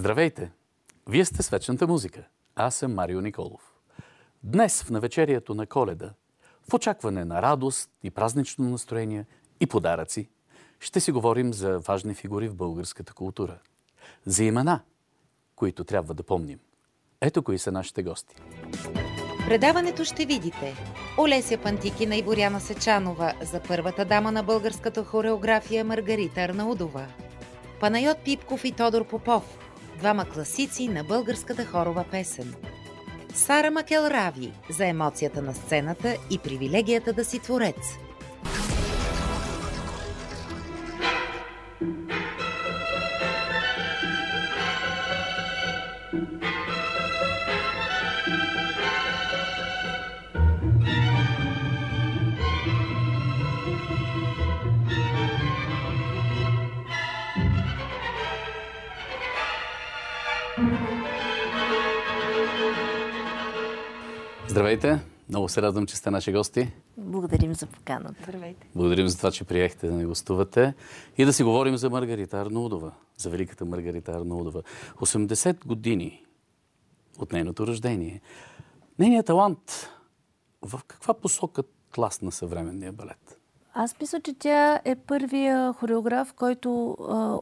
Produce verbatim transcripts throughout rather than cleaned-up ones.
Здравейте! Вие сте с вечната музика. Аз съм Марио Николов. Днес в навечерието на Коледа, в очакване на радост и празнично настроение и подаръци, ще си говорим за важни фигури в българската култура. За имена, които трябва да помним. Ето кои са нашите гости. В предаването ще видите Олеся Пантикина и Боряна Сечанова за първата дама на българската хореография Маргарита Арнаудова, Панайот Пипков и Тодор Попов, двама класици на българската хорова песен, Сара Макелрави за емоцията на сцената и привилегията да си творец. Здравейте! Много се радвам, че сте наши гости. Благодарим за поканата. Здравейте! Благодарим за това, че приехте да ни гостувате и да си говорим за Маргарита Арнаудова, за великата Маргарита Арнаудова. осемдесет години от нейното рождение. Нейният талант в каква посока тласна съвременния балет? Аз мисля, че тя е първия хореограф, който а,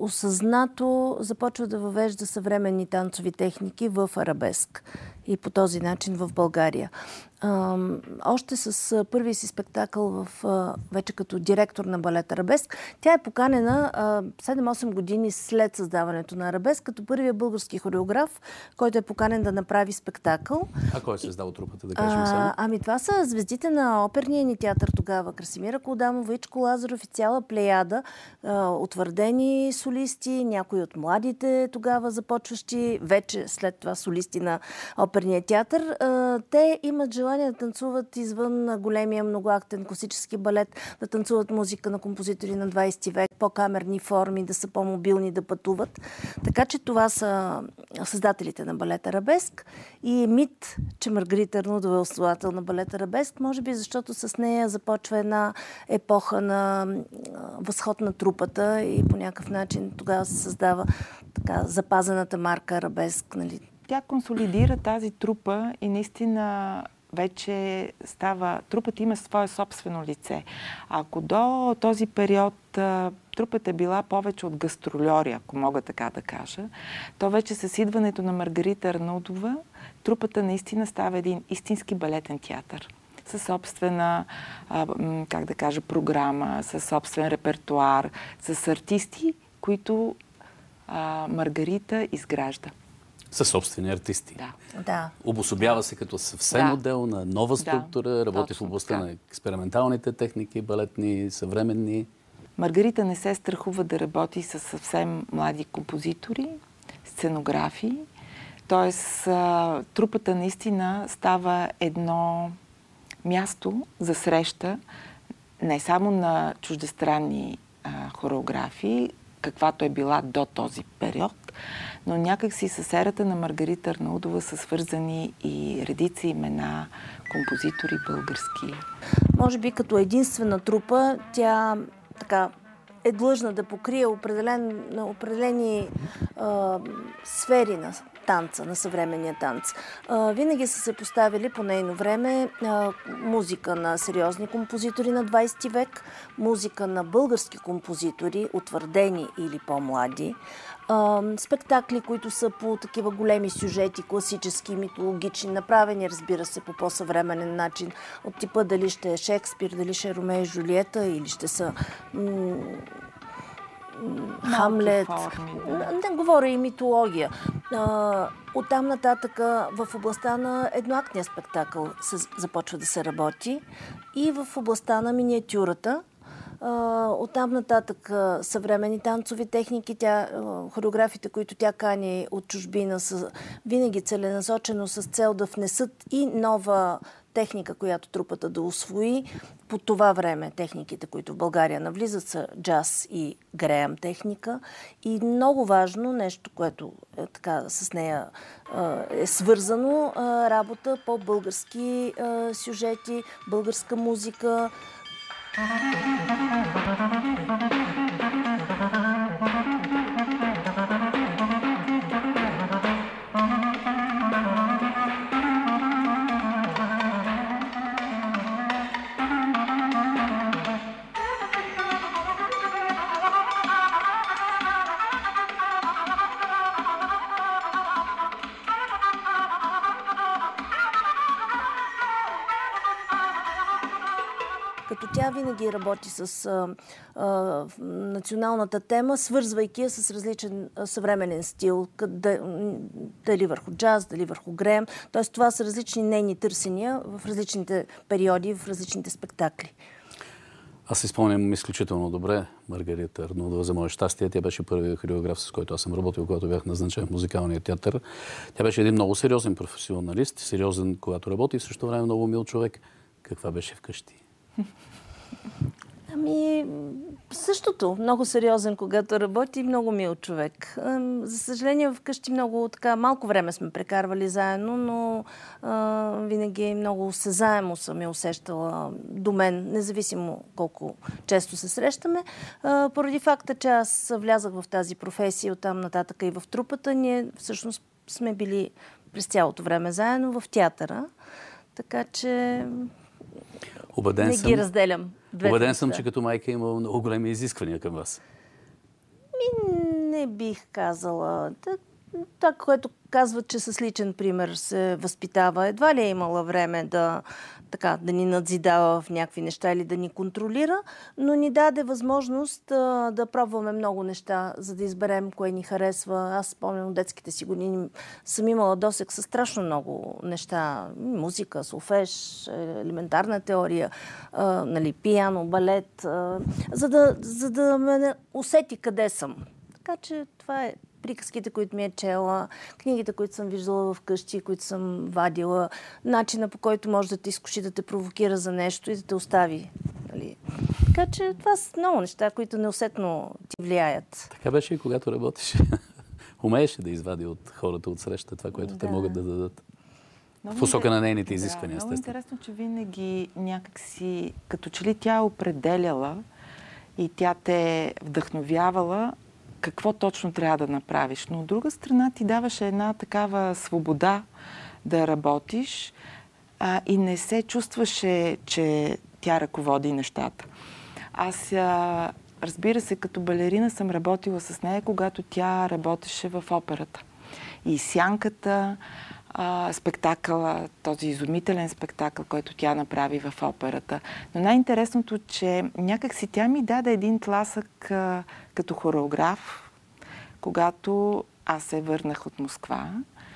осъзнато започва да въвежда съвременни танцови техники в арабеск и по този начин в България. А, още с първия си спектакъл в, а, вече като директор на балет Арабеск, тя е поканена а, седем-осем години след създаването на Арабеск, като първия български хореограф, който е поканен да направи спектакъл. А кой е създал трупата, да кажем само? А, ами това са звездите на оперния ни театър тогава. Красимира Колдамова, Ичко Лазаров и цяла плеяда, а, утвърдени солисти, някои от младите тогава започващи, вече след това солисти на оперния театър. А, те имат желание да танцуват извън големия многоактен класически балет, да танцуват музика на композитори на двайсети век, по-камерни форми, да са по-мобилни, да пътуват. Така че това са създателите на балет Арабеск. И е мит, че Маргарита Арнаудова е основател на балет Арабеск, може би защото с нея започва една епоха на възход на трупата и по някакъв начин тогава се създава така запазената марка Арабеск. Нали? Тя консолидира тази трупа и наистина вече става... Трупата има свое собствено лице. Ако до този период трупата е била повече от гастрольори, ако мога така да кажа, то вече с идването на Маргарита Арнаудова трупата наистина става един истински балетен театър. Със собствена, как да кажа, програма, със собствен репертуар, с артисти, които а, Маргарита изгражда. Със собствени артисти. Да. Да. Обособява се като съвсем Да. отделна, нова структура, Да, работи точно в областта така. на експерименталните техники, балетни, съвременни. Маргарита не се страхува да работи с съвсем млади композитори, сценографи. Тоест, трупата наистина става едно място за среща не само на чуждестранни а, хореографии, каквато е била до този период, но някакси с ерата на Маргарита Арнаудова са свързани и редици имена, композитори български. Може би като единствена трупа тя така е длъжна да покрие определен, определени а, сфери на танца, на съвременния танц. А, винаги са се поставили по нейно време а, музика на сериозни композитори на двайсети век, музика на български композитори, утвърдени или по-млади, а, спектакли, които са по такива големи сюжети, класически, митологични, направени, разбира се, по по-съвременен начин, от типа дали ще е Шекспир, дали ще е Ромео и Жулиета или ще са м- Хамлет. Форми, да. Не, не говоря и митология. А, оттам нататък в областта на едноактния спектакъл се, започва да се работи и в областта на миниатюрата. А, оттам нататък съвременни танцови техники, тя, хореографите, които тя кани от чужбина, са винаги целенасочено с цел да внесат и нова техника, която трупата да усвои. По това време техниките, които в България навлизат, са джаз и греъм техника. И много важно нещо, което е, така, с нея е, е свързано, е, работа по български е, сюжети, българска музика. тя винаги работи с а, а, националната тема, свързвайки я с различен а, съвременен стил, къде, дали върху джаз, дали върху грем. Тоест това са различни нейни търсения в различните периоди, в различните спектакли. Аз си спомням изключително добре Маргарита Арнаудова, за мое щастие. Тя беше първият хореограф, с който аз съм работил, когато бях назначен в музикалния театър. Тя беше един много сериозен професионалист, сериозен, когато работи, и в същото време много мил човек. Каква беше вкъщи? Ами, същото. Много сериозен, когато работи, много мил човек. За съжаление, вкъщи много така, малко време сме прекарвали заедно, но а, винаги много осезаемо съм я усещала до мен, независимо колко често се срещаме. А, поради факта, че аз влязах в тази професия оттам нататък и в трупата, ние всъщност сме били през цялото време заедно в театъра. Така че Убеден не съм, ги разделям. Убеден съм, че като майка има много големи изисквания към вас. Ми, не бих казала. Това, което казва, че с личен пример се възпитава. Едва ли е имала време да, така, да ни надзидава в някакви неща или да ни контролира, но ни даде възможност а, да пробваме много неща, за да изберем кое ни харесва. Аз спомням от детските си години, съм имала досег с страшно много неща. Музика, солфеж, елементарна теория, а, нали, пиано, балет, а, за, да, за да ме усети къде съм. Така че това е приказките, които ми е чела, книгите, които съм виждала вкъщи, които съм вадила, начина, по който може да те изкуши, да те провокира за нещо и да те остави. Нали? Така че това са много неща, които неусетно ти влияят. Така беше и когато работиш. Умееше да извади от хората от среща това, което да. те могат да дадат. Много в посока на нейните изисквания, да, естествено. Много интересно, че винаги някакси, като че ли тя определяла и тя те вдъхновявала какво точно трябва да направиш. Но от друга страна ти даваше една такава свобода да работиш а, и не се чувстваше, че тя ръководи нещата. Аз, а, разбира се, като балерина съм работила с нея, когато тя работеше в операта. И Сянката, а, спектакъла, този изумителен спектакъл, който тя направи в операта. Но най-интересното, че някак си тя ми даде един тласък а, като хореограф, когато аз се върнах от Москва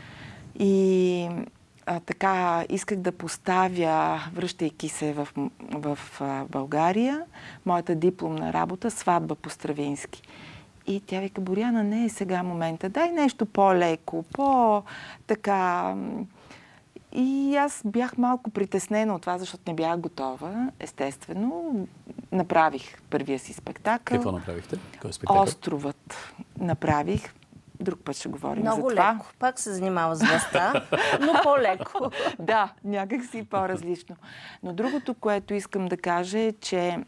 и а, така исках да поставя, връщайки се в, в а, България, моята дипломна работа "Сватба по Стравински". И тя вика: "Боряна, не е сега момента, дай нещо по-леко, по-така." И аз бях малко притеснена от това, защото не бях готова, естествено. Направих първия си спектакъл. Какво направихте? Кой спектакъл? "Островът" направих. Друг път ще говорим много за това. Много леко. Пак се занимава с властта, но по-леко. Да, някак си по-различно. Но другото, което искам да кажа е, че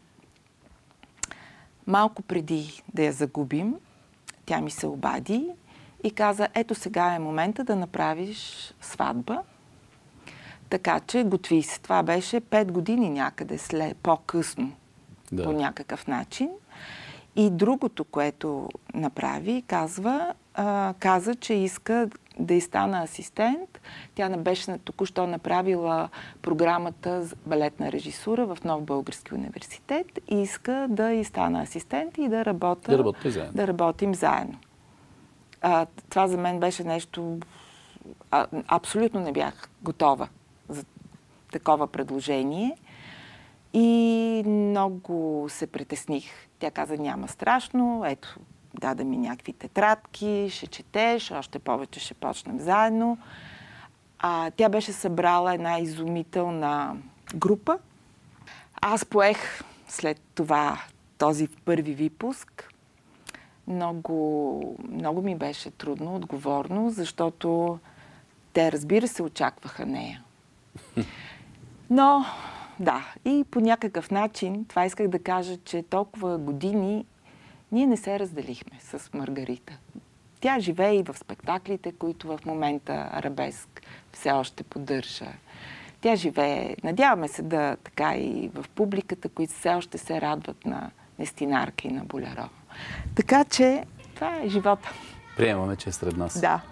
малко преди да я загубим, тя ми се обади и каза: "Ето сега е момента да направиш сватба. Така че готви се." Това беше пет години някъде след, по-късно, да. По някакъв начин. И другото, което направи, казва, а, каза, че иска да й стана асистент. Тя не беше току-що направила програмата за балетна режисура в Нов български университет и иска да й стана асистент и да работя, да, да работим заедно. А, това за мен беше нещо... А, абсолютно не бях готова за такова предложение и много се притесних. Тя каза: "Няма страшно, ето, даде ми някакви тетрадки, ще четеш, още повече ще почнем заедно." А, тя беше събрала една изумителна група. Аз поех след това този първи випуск. Много, много ми беше трудно, отговорно, защото те, разбира се, очакваха нея. Но, да, и по някакъв начин, това исках да кажа, че толкова години ние не се разделихме с Маргарита. Тя живее и в спектаклите, които в момента Арабеск все още поддържа. Тя живее, надяваме се да така и в публиката, които все още се радват на Нестинарка и на Боляро. Така че това е живота. Приемаме, че е сред нас. Да.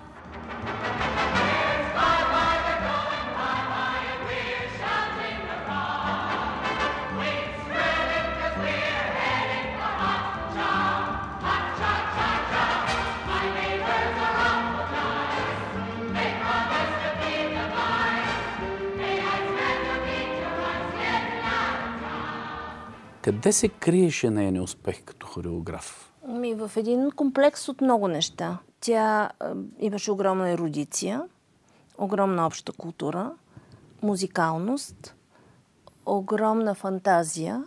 Къде се криеше нейния успех като хореограф? Ми, в един комплекс от много неща. Тя а, имаше огромна ерудиция, огромна обща култура, музикалност, огромна фантазия,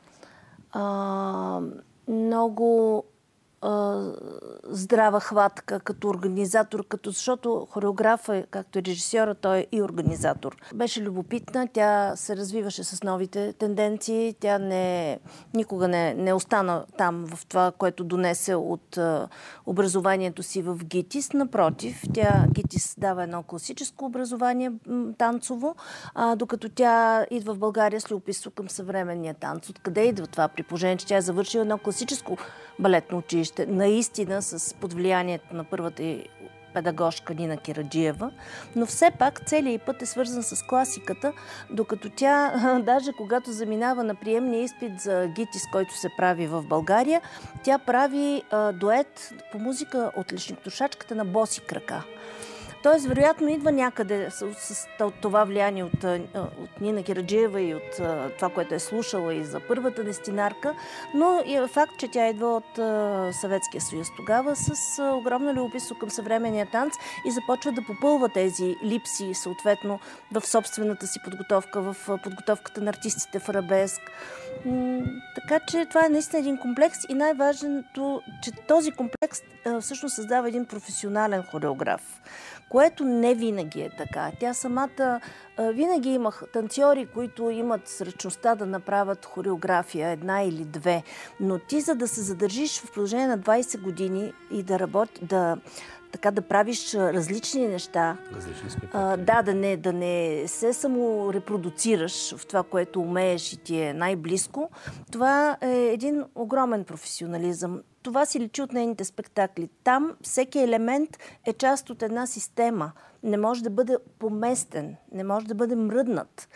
а, много а, здрава хватка като организатор, като, защото хореограф е, както и режисьора, той е и организатор. Беше любопитна, тя се развиваше с новите тенденции, тя не, никога не, не остана там в това, което донесе от а, образованието си в ГИТИС. Напротив, тя ГИТИС дава едно класическо образование, м, танцово, а, докато тя идва в България с любопитство към съвременния танц. Откъде идва това? При положение, че тя е завършила едно класическо балетно училище, наистина с под влиянието на първата и педагожка Нина Кираджиева, но все пак целият път е свързан с класиката, докато тя, даже когато заминава на приемния изпит за ГИТИС, който се прави в България, тя прави а, дует по музика от Лешниктошачката на боси крака. Тоест, вероятно, идва някъде с, с, с това влияние от, от Нина Кираджиева и от а, това, което е слушала и за първата дестинарка, но е факт, че тя идва от а, Съветския съюз тогава с а, огромно любопитство към съвременния танц и започва да попълва тези липси, съответно, в собствената си подготовка, в подготовката на артистите в арабеск. М- така че това е наистина един комплекс и най-важното, че този комплекс а, всъщност създава един професионален хореограф, което не винаги е така. Тя самата а, винаги има танцори, които имат сръчността да направят хореография, една или две, но ти, за да се задържиш в продължение на двайсет години и да работи, да така да правиш различни неща. Различни спектакли. А, да, да не, да не се само репродуцираш в това, което умееш и ти е най-близко. Това е един огромен професионализъм. Това си личи от нейните спектакли. Там всеки елемент е част от една система. Не може да бъде поместен, не може да бъде мръднат.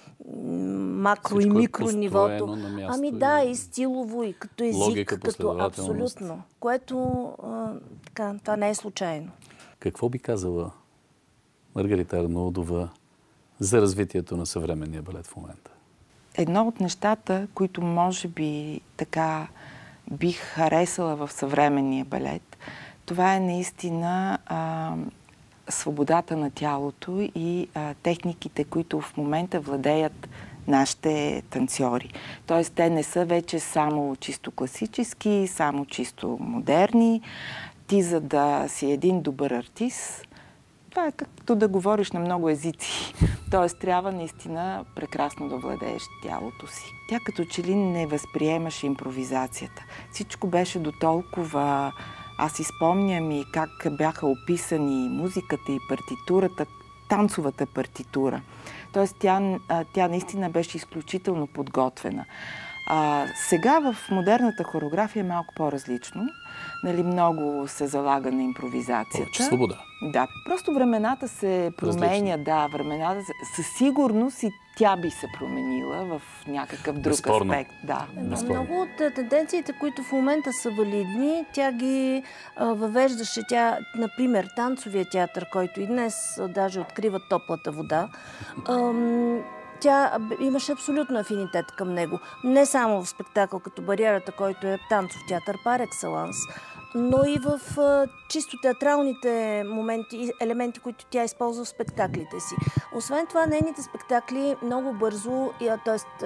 Макро Всичко и е микро нивото. на място, Ами да, и стилово, и като език, логика, като абсолютно. Което а, така, това не е случайно. Какво би казала Маргарита Арнаудова за развитието на съвременния балет в момента? Едно от нещата, които може би така бих харесала в съвременния балет, това е наистина а, свободата на тялото и а, техниките, които в момента владеят нашите танцори. Тоест, те не са вече само чисто класически, само чисто модерни. Ти, за да си един добър артист, това е както да говориш на много езици. Тоест, трябва наистина прекрасно да владееш тялото си. Тя като че ли не възприемаше импровизацията. Всичко беше до толкова... Аз си спомням и как бяха описани музиката и партитурата, танцовата партитура. Тоест, тя, тя наистина беше изключително подготвена. А, сега в модерната хореография е малко по-различно. Нали, много се залага на импровизацията. Повече свобода. Да, просто времената се променя, да, времената със сигурност и тя би се променила в някакъв друг Безспорно. аспект. Да. Безспорно. Много от тенденциите, които в момента са валидни, тя ги а, въвеждаше. Тя, например, танцовия театър, който и днес а, даже открива топлата вода, ам, тя имаше абсолютно афинитет към него. Не само в спектакъл като Бариерата, който е танцов театър пар екселанс, но и в а, чисто театралните моменти и елементи, които тя използва в спектаклите си. Освен това, нейните спектакли много бързо, т.е.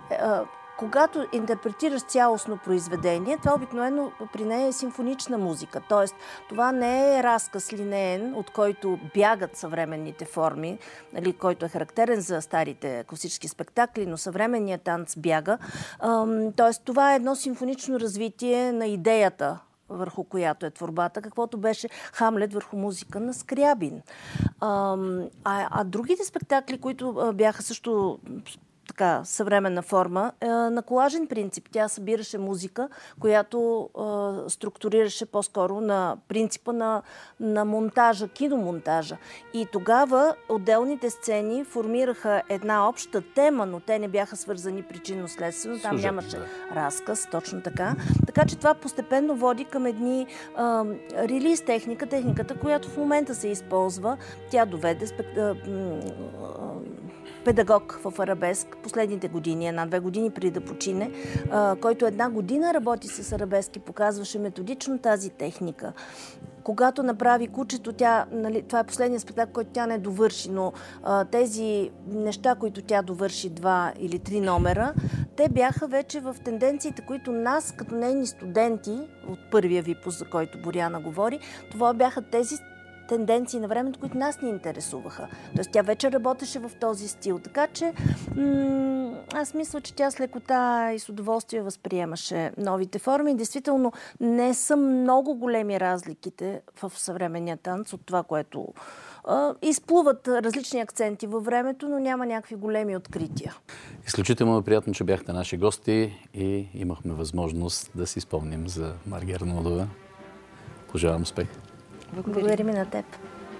когато интерпретираш цялостно произведение, това обикновено при нея е симфонична музика. Тоест, това не е разказ линеен, от който бягат съвременните форми, нали, който е характерен за старите класически спектакли, но съвременният танц бяга. Тоест, това е едно симфонично развитие на идеята, върху която е творбата, каквото беше Хамлет върху музика на Скрябин. А, а другите спектакли, които бяха също така съвременна форма, е, на колажен принцип. Тя събираше музика, която е, структурираше по-скоро на принципа на, на монтажа, киномонтажа. И тогава отделните сцени формираха една обща тема, но те не бяха свързани причинно-следствено. Там Сюжет, нямаше да. разказ, точно така. Така че това постепенно води към едни а, релиз техника, техниката, която в момента се използва. Тя доведе спек... педагог в арабеск последните години, една-две години преди да почине, който една година работи с арабеск и показваше методично тази техника. Когато направи кучето, тя, нали, това е последният спектакъл, който тя не довърши, но а, тези неща, които тя довърши два или три номера, те бяха вече в тенденциите, които нас, като нейни студенти, от първия випуск, за който Боряна говори, това бяха тези тенденции на времето, които нас ни интересуваха. Тоест тя вече работеше в този стил. Така че м- аз мисля, че тя с лекота и с удоволствие възприемаше новите форми. Действително не са много големи разликите в съвременния танц от това, което а, изплуват различни акценти във времето, но няма някакви големи открития. Изключително е приятно, че бяхте наши гости и имахме възможност да си спомним за Мария Арнаудова. Пожелавам успех! Благодарим и на теб.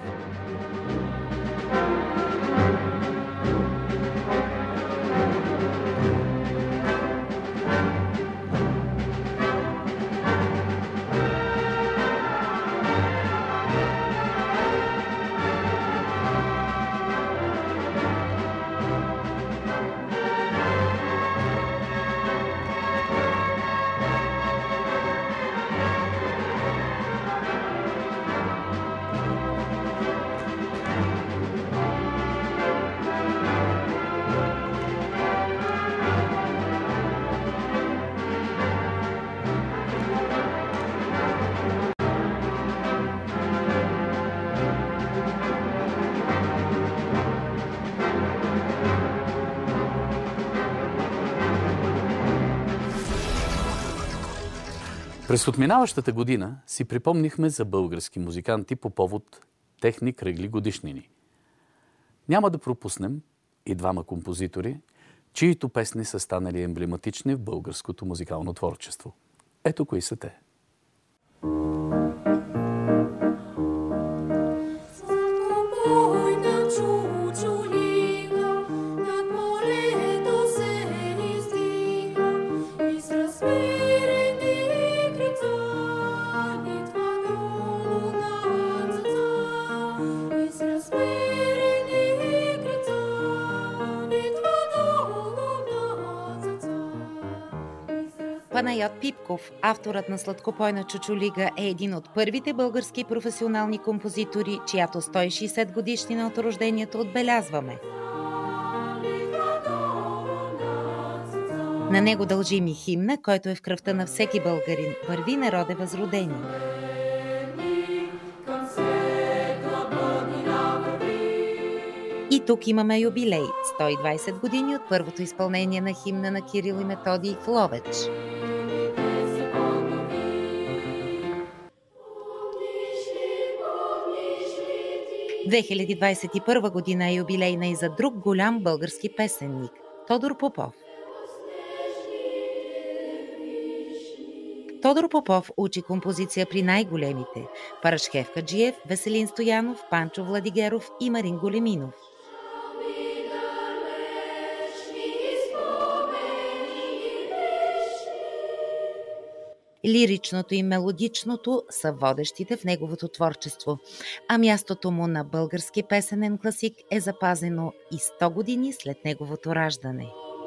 През отминаващата година си припомнихме за български музиканти по повод техни кръгли годишнини. Няма да пропуснем и двама композитори, чието песни са станали емблематични в българското музикално творчество. Ето кои са те. Панайот Пипков, авторът на Сладкопойна чучулига, е един от първите български професионални композитори, чиято сто и шейсет годишнина от рождението отбелязваме. На него дължим и химна, който е в кръвта на всеки българин. Върви, народе възродени. И тук имаме юбилей – сто и двайсет години от първото изпълнение на химна на Кирил и Методий в Ловеч. две хиляди двайсет и първа година е юбилейна и за друг голям български песенник – Тодор Попов. Тодор Попов учи композиция при най-големите – Парашкев Каджиев, Веселин Стоянов, Панчо Владигеров и Марин Големинов. Лиричното и мелодичното са водещите в неговото творчество, а мястото му на български песенен класик е запазено и сто години след неговото раждане.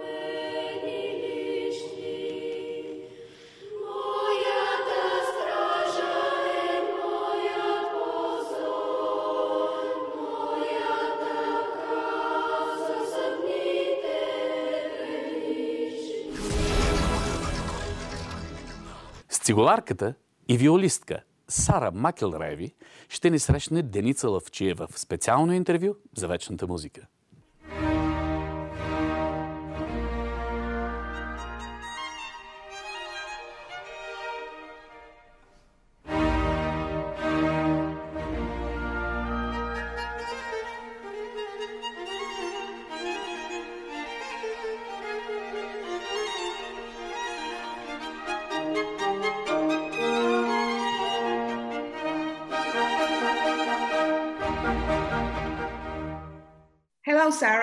Цигуларката и виолистка Сара Макелреви ще ни срещне Деница Лъвчиева в специално интервю за вечната музика.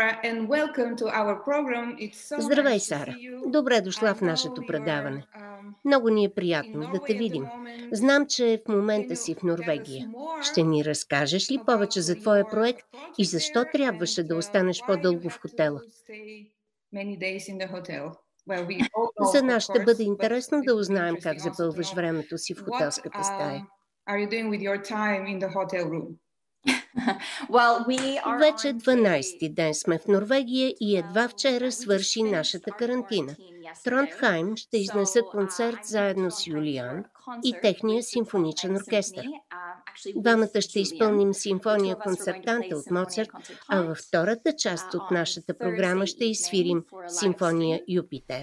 Здравей, Сара! Добре дошла в нашето предаване. Много ни е приятно да те видим. Знам, че в момента си в Норвегия. Ще ни разкажеш ли повече за твоя проект и защо трябваше да останеш по-дълго в хотела? За нас ще бъде интересно да узнаем как запълваш времето си в хотелската стая. Вече дванайсети ден сме в Норвегия и едва вчера свърши нашата карантина. Трондхайм ще изнесе концерт заедно с Юлиан и техния симфоничен оркестър. Двамата ще изпълним симфония концертанта от Моцарт, а във втората част от нашата програма ще изсвирим симфония Юпитер.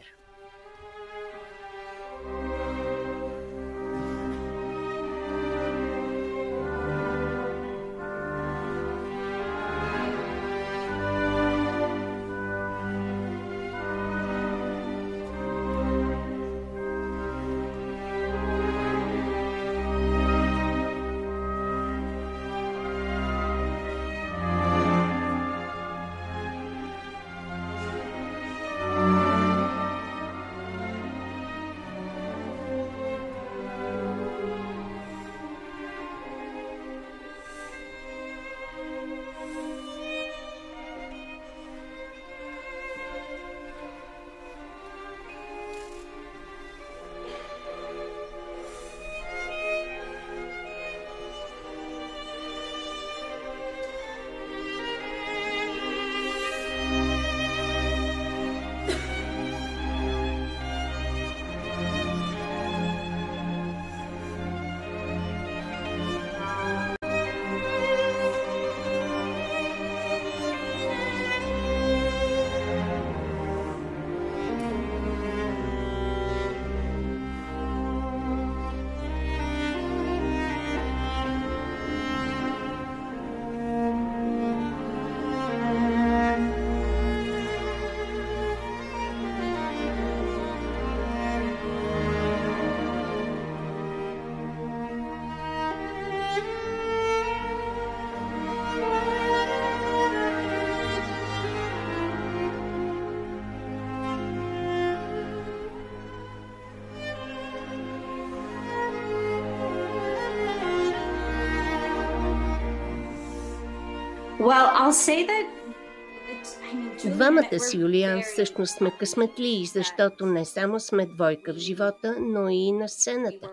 Двамата с Юлиан всъщност сме късметлии, защото не само сме двойка в живота, но и на сцената.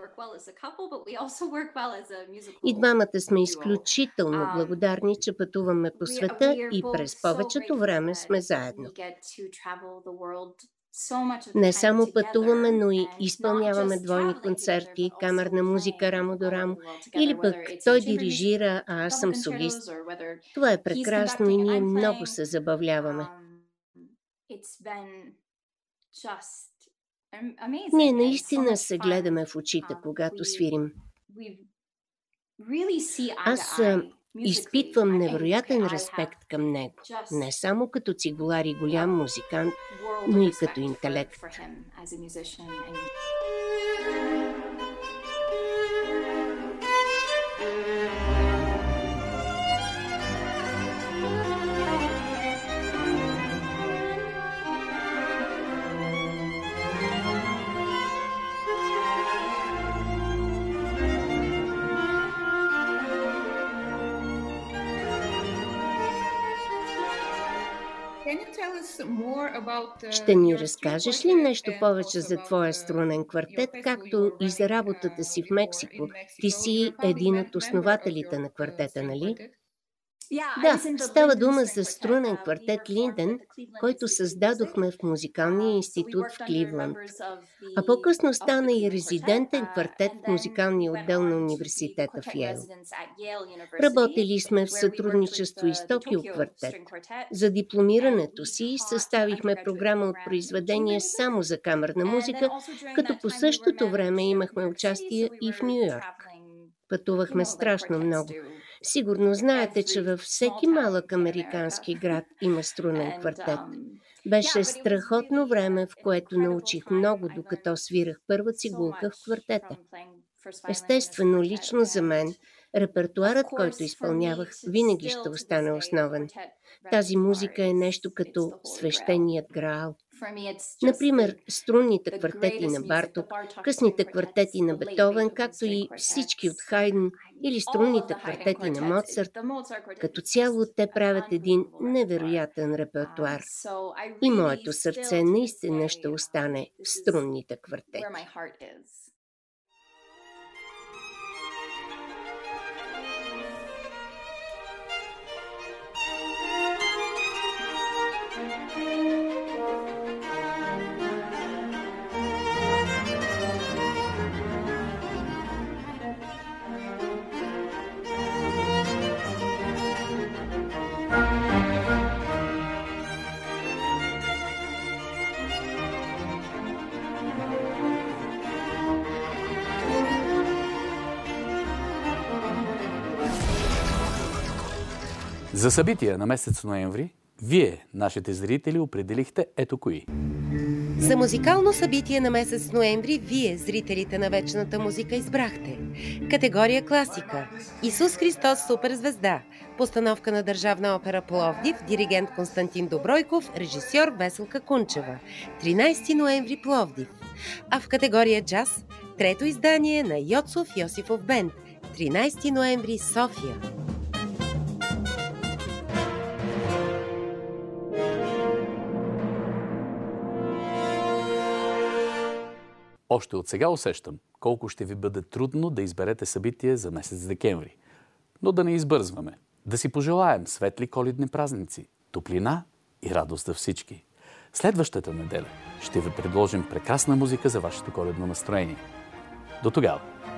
И двамата сме изключително благодарни, че пътуваме по света и през повечето време сме заедно. Не само пътуваме, но и изпълняваме двойни концерти, камерна музика рамо до рамо, или пък той дирижира, а аз съм солист. Това е прекрасно и ние много се забавляваме. Ние наистина се гледаме в очите, когато свирим. Аз изпитвам невероятен респект към него, не само като цигулар и голям музикант, но и като интелект. Ще ни разкажеш ли нещо повече за твоя струнен квартет, както и за работата си в Мексико? Ти си един от основателите на квартета, нали? Да, става дума за струнен квартет Линден, който създадохме в Музикалния институт в Кливланд. А по-късно стана и резидентен квартет в музикалния отдел на университета в Йейл. Работили сме в сътрудничество и с Токио квартет. За дипломирането си съставихме програма от произведения само за камерна музика, като по същото време имахме участие и в Ню Йорк. Пътувахме страшно много. Сигурно знаете, че във всеки малък американски град има струнен квартет. Беше страхотно време, в което научих много, докато свирах първа цигулка в квартета. Естествено, лично за мен, репертуарът, който изпълнявах, винаги ще остане основен. Тази музика е нещо като свещеният граал. Например, струнните квартети на Барток, късните квартети на Бетовен, както и всички от Хайден или струнните квартети на Моцарт. Като цяло те правят един невероятен репертуар. И моето сърце наистина ще остане в струнните квартети. За събития на месец ноември, вие, нашите зрители, определихте ето кои. За музикално събитие на месец ноември, вие, зрителите на вечната музика, избрахте категория класика Исус Христос суперзвезда, постановка на Държавна опера Пловдив, диригент Константин Добройков, режисьор Веселка Кунчева, тринайсети ноември Пловдив. А в категория джаз, трето издание на Йоцов Йосифов бенд, тринайсети ноември София. Още от сега усещам колко ще ви бъде трудно да изберете събитие за месец декември. Но да не избързваме. Да си пожелаем светли коледни празници, топлина и радост за всички. Следващата неделя ще ви предложим прекрасна музика за вашето коледно настроение. До тогава!